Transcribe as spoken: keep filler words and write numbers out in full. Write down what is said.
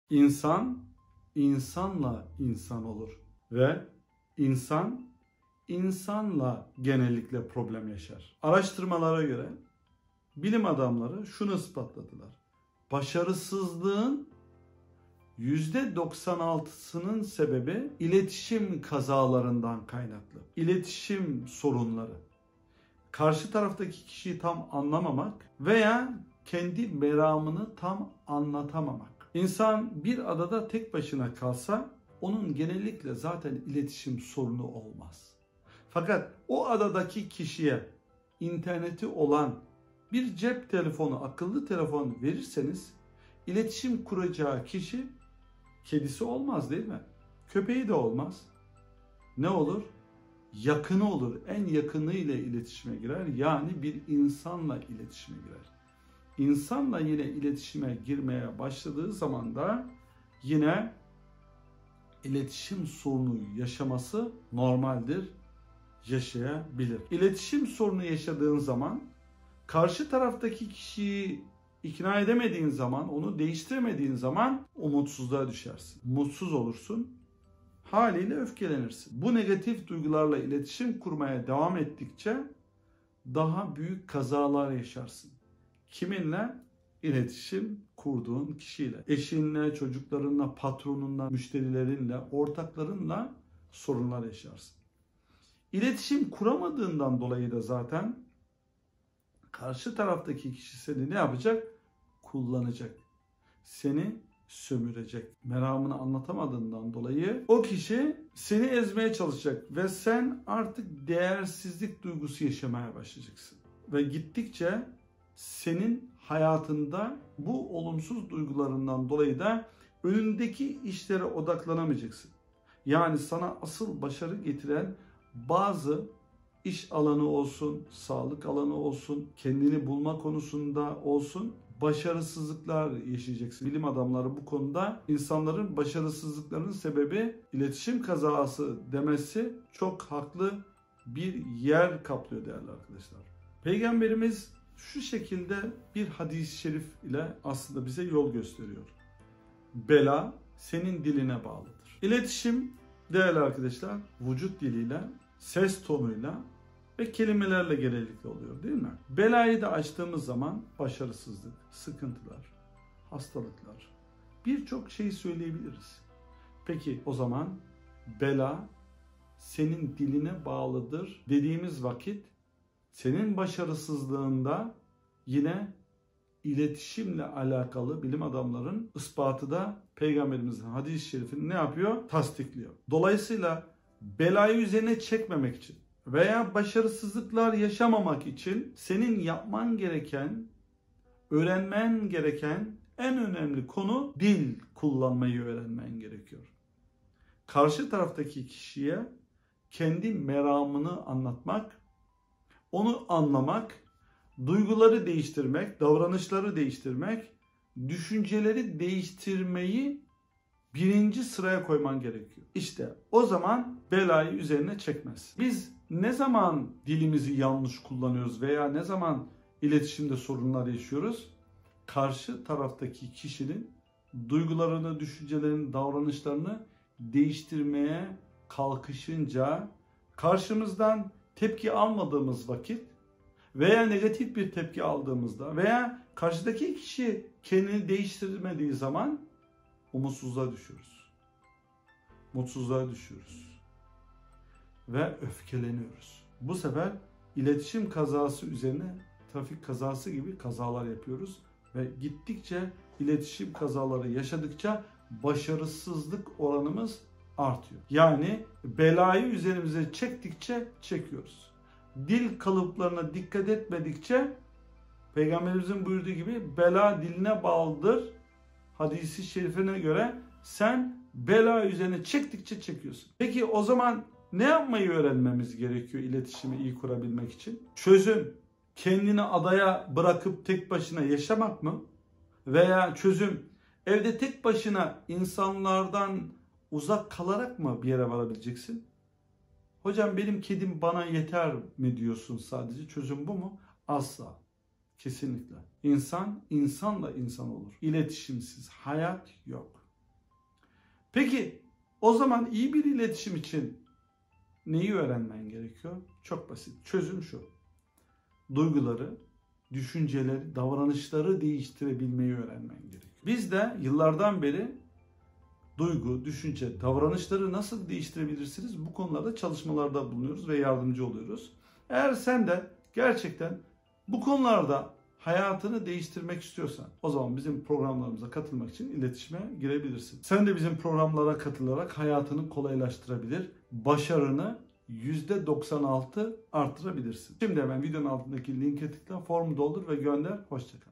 İnsan, insanla insan olur. Ve insan, insanla genellikle problem yaşar. Araştırmalara göre bilim adamları şunu ispatladılar. Başarısızlığın yüzde doksan altısının sebebi iletişim kazalarından kaynaklı. İletişim sorunları. Karşı taraftaki kişiyi tam anlamamak veya kendi meramını tam anlatamamak. İnsan bir adada tek başına kalsa onun genellikle zaten iletişim sorunu olmaz. Fakat o adadaki kişiye interneti olan bir cep telefonu, akıllı telefon verirseniz iletişim kuracağı kişi kedisi olmaz değil mi? Köpeği de olmaz. Ne olur? Yakını olur. En yakınıyla iletişime girer. Yani bir insanla iletişime girer. İnsanla yine iletişime girmeye başladığı zaman da yine iletişim sorunu yaşaması normaldir. Yaşayabilir. İletişim sorunu yaşadığın zaman karşı taraftaki kişiyi ikna edemediğin zaman, onu değiştiremediğin zaman umutsuzluğa düşersin. Mutsuz olursun. Haliyle öfkelenirsin. Bu negatif duygularla iletişim kurmaya devam ettikçe daha büyük kazalar yaşarsın. Kiminle? İletişim kurduğun kişiyle. Eşinle, çocuklarınla, patronunla, müşterilerinle, ortaklarınla sorunlar yaşarsın. İletişim kuramadığından dolayı da zaten karşı taraftaki kişi seni ne yapacak? Kullanacak. Seni sömürecek. Meramını anlatamadığından dolayı o kişi seni ezmeye çalışacak ve sen artık değersizlik duygusu yaşamaya başlayacaksın. Ve gittikçe senin hayatında bu olumsuz duygularından dolayı da önündeki işlere odaklanamayacaksın. Yani sana asıl başarı getiren bazı iş alanı olsun, sağlık alanı olsun, kendini bulma konusunda olsun başarısızlıklar yaşayacaksın. Bilim adamları bu konuda insanların başarısızlıklarının sebebi iletişim kazası demesi çok haklı bir yer kaplıyor değerli arkadaşlar. Peygamberimiz şu şekilde bir hadis-i şerif ile aslında bize yol gösteriyor. Bela senin diline bağlıdır. İletişim değerli arkadaşlar vücut diliyle, ses tonuyla ve kelimelerle genellikle oluyor değil mi? Belayı da açtığımız zaman başarısızlık, sıkıntılar, hastalıklar, birçok şey söyleyebiliriz. Peki o zaman bela senin diline bağlıdır dediğimiz vakit senin başarısızlığında yine iletişimle alakalı bilim adamların ispatı da Peygamberimizin hadis-i şerifini ne yapıyor? Tasdikliyor. Dolayısıyla belayı üzerine çekmemek için veya başarısızlıklar yaşamamak için senin yapman gereken, öğrenmen gereken en önemli konu dil kullanmayı öğrenmen gerekiyor. Karşı taraftaki kişiye kendi meramını anlatmak, onu anlamak, duyguları değiştirmek, davranışları değiştirmek, düşünceleri değiştirmeyi birinci sıraya koyman gerekiyor. İşte o zaman belayı üzerine çekmez. Biz ne zaman dilimizi yanlış kullanıyoruz veya ne zaman iletişimde sorunlar yaşıyoruz? Karşı taraftaki kişinin duygularını, düşüncelerini, davranışlarını değiştirmeye kalkışınca, karşımızdan tepki almadığımız vakit veya negatif bir tepki aldığımızda veya karşıdaki kişi kendini değiştirmediği zaman umutsuzluğa düşüyoruz. Mutsuzluğa düşüyoruz. Ve öfkeleniyoruz. Bu sefer iletişim kazası üzerine trafik kazası gibi kazalar yapıyoruz. Ve gittikçe iletişim kazaları yaşadıkça başarısızlık oranımız artıyor. Yani belayı üzerimize çektikçe çekiyoruz. Dil kalıplarına dikkat etmedikçe Peygamberimizin buyurduğu gibi bela diline bağlıdır. Hadisi şerifine göre sen bela üzerine çektikçe çekiyorsun. Peki o zaman ne yapmayı öğrenmemiz gerekiyor iletişimi iyi kurabilmek için? Çözüm kendini adaya bırakıp tek başına yaşamak mı? Veya çözüm evde tek başına insanlardan uzak kalarak mı bir yere varabileceksin? Hocam benim kedim bana yeter mi diyorsun sadece? Çözüm bu mu? Asla. Kesinlikle. İnsan insanla insan olur. İletişimsiz hayat yok. Peki o zaman iyi bir iletişim için neyi öğrenmen gerekiyor? Çok basit. Çözüm şu. Duyguları, düşünceleri, davranışları değiştirebilmeyi öğrenmen gerekiyor. Biz de yıllardan beri duygu, düşünce, davranışları nasıl değiştirebilirsiniz? Bu konularda çalışmalarda bulunuyoruz ve yardımcı oluyoruz. Eğer sen de gerçekten bu konularda hayatını değiştirmek istiyorsan o zaman bizim programlarımıza katılmak için iletişime girebilirsin. Sen de bizim programlara katılarak hayatını kolaylaştırabilir, başarını yüzde doksan altı artırabilirsin. Şimdi hemen videonun altındaki linke tıkla, formu doldur ve gönder. Hoşça kal.